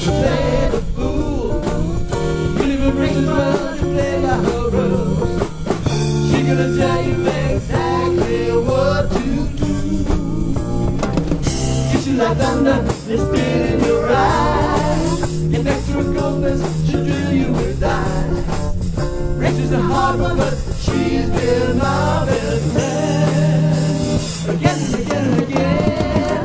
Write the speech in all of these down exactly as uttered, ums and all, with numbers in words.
play the fool. Really the Rachel's run to play by her rules. She gonna tell you exactly what to do. Kiss you like thunder, they spit in your eyes. Get back to her compass, she'll drill you with dice. Rachel's a hard one, but she's been my best friend. Again and again and again.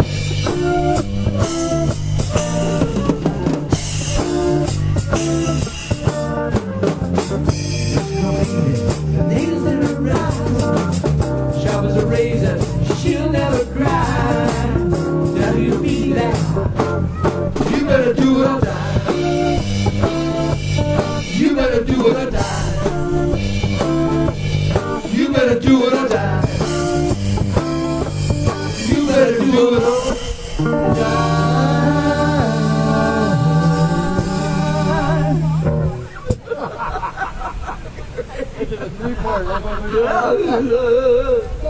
The nails in her eyes, sharp as a razor, she'll never cry. Now you be that, you better do it or die. You better do it or die. You better do it or die. You better do it or die. Three part, that's what we do.